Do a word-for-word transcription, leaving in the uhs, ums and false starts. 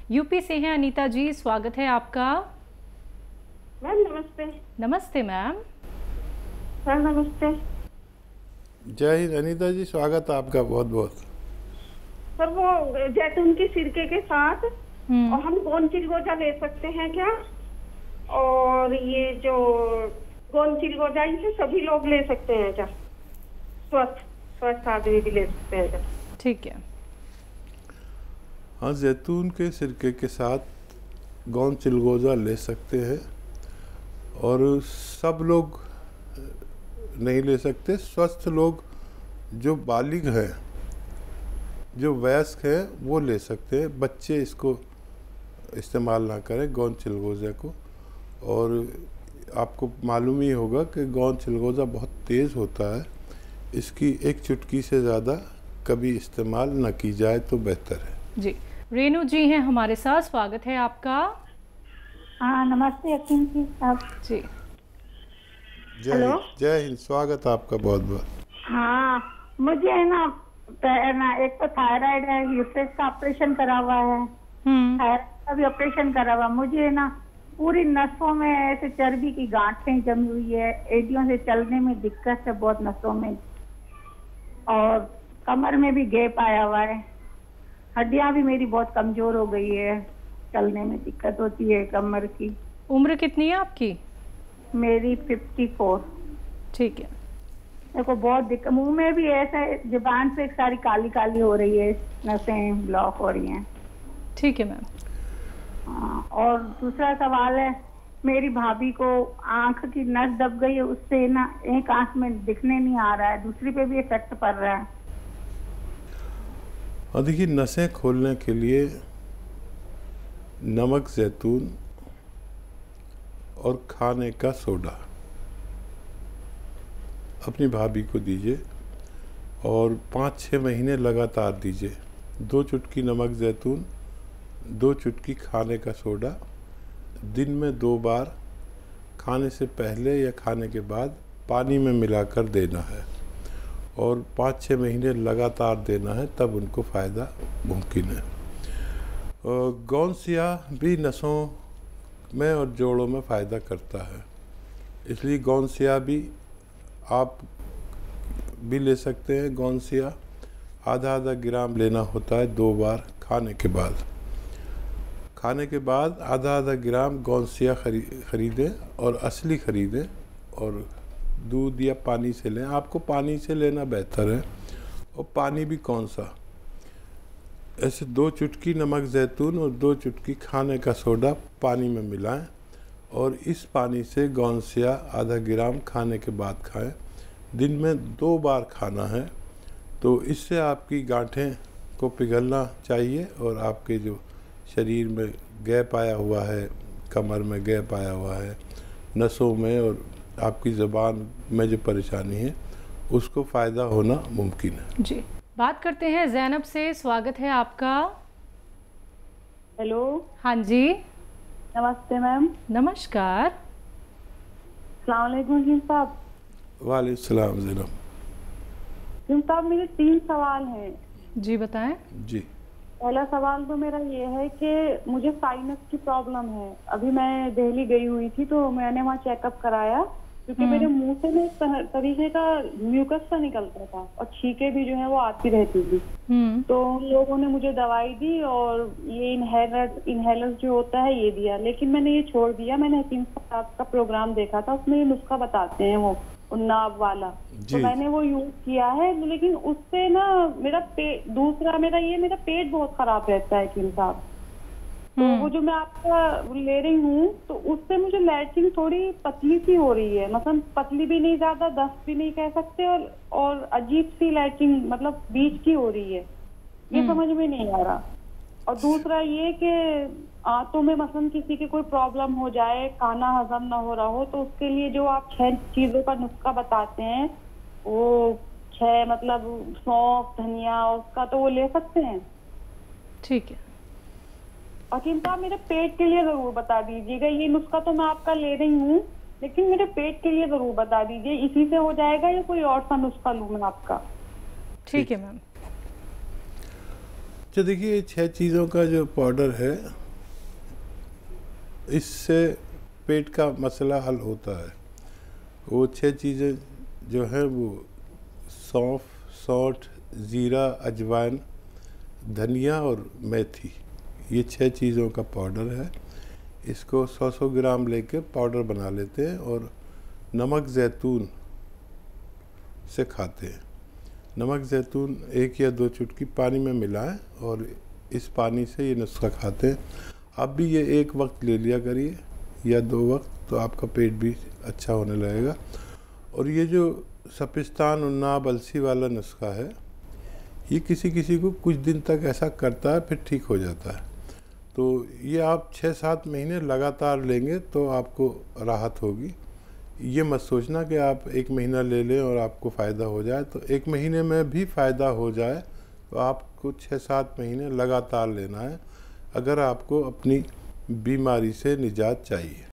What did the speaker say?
UP से हैं अनीता जी, स्वागत है आपका। मैम नमस्ते। नमस्ते मैम। सर नमस्ते। जय हिंद अनीता जी, स्वागत है आपका बहुत बहुत। सर वो जैतून के सिरके के साथ और हम गोंद चिलगोजा ले सकते हैं क्या? और ये जो गोंद चिलगोजा इसे सभी लोग ले सकते हैं क्या? स्वस्थ स्वस्थ आदमी भी ले सकते हैं क्या? ठीक है। हाँ, जैतून के सिरके के साथ गोंद चिलगोजा ले सकते हैं और सब लोग नहीं ले सकते। स्वस्थ लोग जो बालिग हैं, जो वयस्क हैं, वो ले सकते हैं। बच्चे इसको इस्तेमाल ना करें गोंद चिलगोजा को। और आपको मालूम ही होगा कि गोंद चिलगोजा बहुत तेज़ होता है, इसकी एक चुटकी से ज़्यादा कभी इस्तेमाल न की जाए तो बेहतर है जी। रेणु जी हैं हमारे साथ, स्वागत है आपका। हाँ नमस्ते अकीम जी साहब जी। जय हिंद। जय हिंद, स्वागत है आपका बहुत बहुत। हाँ मुझे है ना, ना एक तो थायराइड है, यूट्रस का ऑपरेशन करा हुआ है, थायराइड का भी ऑपरेशन करा हुआ। मुझे है ना पूरी नसों में ऐसे चर्बी की गांठें जमी हुई है, एडियों से चलने में दिक्कत है बहुत नसों में, और कमर में भी गैप आया हुआ है। हड्डियां भी मेरी बहुत कमजोर हो गई है, चलने में दिक्कत होती है कमर की। उम्र कितनी है आपकी? मेरी फिफ्टी फोर। ठीक है। देखो बहुत दिक्कत, मुंह में भी ऐसा है, जुबान पे एक सारी काली काली हो रही है, नसें ब्लॉक हो रही हैं। ठीक है मैम। हाँ, और दूसरा सवाल है, मेरी भाभी को आंख की नस दब गई है, उससे ना एक आंख में दिखने नहीं आ रहा है, दूसरी पे भी इफेक्ट पड़ रहा है। और देखिए, नसें खोलने के लिए नमक जैतून और खाने का सोडा अपनी भाभी को दीजिए और पाँच छः महीने लगातार दीजिए। दो चुटकी नमक जैतून, दो चुटकी खाने का सोडा, दिन में दो बार खाने से पहले या खाने के बाद पानी में मिलाकर देना है और पाँच छः महीने लगातार देना है, तब उनको फ़ायदा मुमकिन है। गोंसिया भी नसों में और जोड़ों में फ़ायदा करता है, इसलिए गोंसिया भी आप भी ले सकते हैं। गोंसिया आधा आधा ग्राम लेना होता है दो बार खाने के बाद। खाने के बाद आधा आधा ग्राम गोंसिया खरी खरीदें और असली खरीदें और दूध या पानी से लें। आपको पानी से लेना बेहतर है, और पानी भी कौन सा, ऐसे दो चुटकी नमक जैतून और दो चुटकी खाने का सोडा पानी में मिलाएं और इस पानी से गोंसिया आधा ग्राम खाने के बाद खाएं। दिन में दो बार खाना है, तो इससे आपकी गांठें को पिघलना चाहिए और आपके जो शरीर में गैप आया हुआ है, कमर में गैप आया हुआ है, नसों में और आपकी ज़बान में जो परेशानी है, उसको फ़ायदा होना मुमकिन है। जी। बात करते हैं जैनब से, स्वागत है आपका। हेलो। हाँ जी। नमस्ते मैम। नमस्कार। अस्सलाम वालेकुम जी साहब। वालेकुम सलाम जैनब। जी साहब, मेरे तीन सवाल हैं। जी बताएं। जी। पहला सवाल तो मेरा ये है कि मुझे साइनस की प्रॉब्लम है। अभी मैं दिल्ली गई हुई थी तो मैंने वहाँ चेकअप कराया, क्योंकि मेरे मुंह से ना एक तरीके का म्यूकस सा निकलता था और छींके भी जो है वो आती रहती थी। तो उन लोगों ने मुझे दवाई दी और ये इनहेलर इनहेलर जो होता है ये दिया, लेकिन मैंने ये छोड़ दिया। मैंने हकीम साहब का प्रोग्राम देखा था, उसमें ये नुस्खा बताते हैं वो उन्नाव वाला, तो मैंने वो यूज किया है, लेकिन उससे ना मेरा पेट, दूसरा मेरा ये मेरा पेट बहुत खराब रहता है हकीम साहब। तो वो जो मैं आपका ले रही हूँ तो उससे मुझे लैट्रिन थोड़ी पतली सी हो रही है, मतलब पतली भी नहीं ज्यादा, दस्त भी नहीं कह सकते, और और अजीब सी लैट्रिन मतलब बीच की हो रही है, ये समझ में नहीं आ रहा। और दूसरा ये कि आंतों में मसलन किसी की कोई प्रॉब्लम हो जाए, खाना हजम ना हो रहा हो, तो उसके लिए जो आप छह चीजों का नुस्खा बताते हैं, वो छह मतलब सौंफ, धनिया, उसका तो वो ले सकते हैं। ठीक है। हकीम साहब, मेरे पेट के लिए जरूर बता दीजिएगा। ये नुस्खा तो मैं आपका ले रही हूँ, लेकिन मेरे पेट के लिए जरूर बता दीजिए, इसी से हो जाएगा या कोई और सा नुस्खा लूँ मैं आपका? ठीक है मैम। अच्छा देखिए, ये छह चीज़ों का जो पाउडर है, इससे पेट का मसला हल होता है। वो छह चीज़ें जो हैं वो सौंफ, सौंठ, ज़ीरा, अजवाइन, धनिया और मेथी, ये छह चीज़ों का पाउडर है। इसको सौ सौ ग्राम लेके पाउडर बना लेते हैं और नमक ज़ैतून से खाते हैं। नमक ज़ैतून एक या दो चुटकी पानी में मिलाएं और इस पानी से ये नुस्खा खाते हैं। आप भी ये एक वक्त ले लिया करिए या दो वक्त, तो आपका पेट भी अच्छा होने लगेगा। और ये जो सपिस्तान, उन्नाब, अलसी वाला नुस्खा है, ये किसी किसी को कुछ दिन तक ऐसा करता है, फिर ठीक हो जाता है। तो ये आप छः सात महीने लगातार लेंगे तो आपको राहत होगी। ये मत सोचना कि आप एक महीना ले लें और आपको फ़ायदा हो जाए। तो एक महीने में भी फ़ायदा हो जाए तो आपको छः सात महीने लगातार लेना है, अगर आपको अपनी बीमारी से निजात चाहिए।